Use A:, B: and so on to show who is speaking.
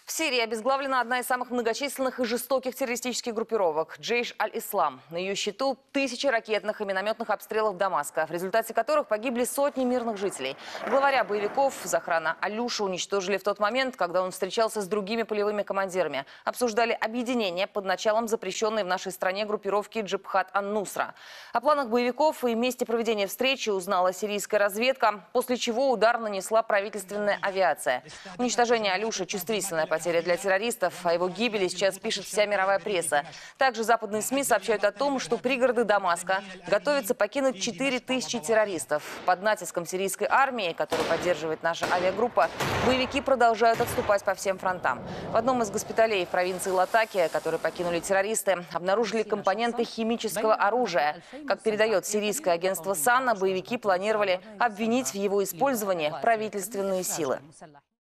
A: В Сирии обезглавлена одна из самых многочисленных и жестоких террористических группировок – Джейш аль-Ислам. На ее счету тысячи ракетных и минометных обстрелов Дамаска, в результате которых погибли сотни мирных жителей. Главаря боевиков Захрана Алюша уничтожили в тот момент, когда он встречался с другими полевыми командирами. Обсуждали объединение под началом запрещенной в нашей стране группировки Джабхат ан-Нусра. О планах боевиков и месте проведения встречи узнала сирийская разведка, после чего удар нанесла правительственная авиация. Уничтожение Алюши – чувствительная потеря для террористов. О его гибели сейчас пишет вся мировая пресса. Также западные СМИ сообщают о том, что пригороды Дамаска готовятся покинуть 4000 террористов. Под натиском сирийской армии, которую поддерживает наша авиагруппа, боевики продолжают отступать по всем фронтам. В одном из госпиталей в провинции Латакия, которые покинули террористы, обнаружили компоненты химического оружия. Как передает сирийское агентство САНА, боевики планировали обвинить в его использовании правительственные силы.